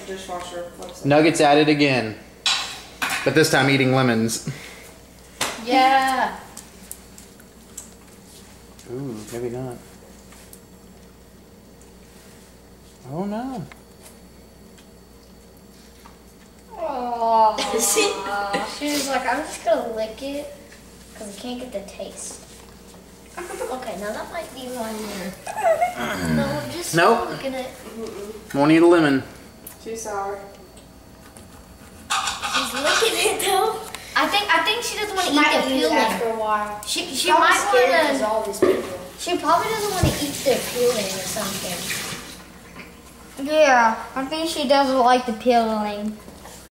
dishwasher. Nuggets at it again. But this time eating lemons. Yeah. Ooh, maybe not. Oh no. Oh. She was like, I'm just gonna lick it because I can't get the taste. Okay, now that might be one there. No, I'm just looking at it. Won't eat a lemon. Too sour. She's licking it though. I think she doesn't want to eat the peeling. After a while. She might want to. All these people. She probably doesn't want to eat the peeling or something. Yeah, I think she doesn't like the peeling.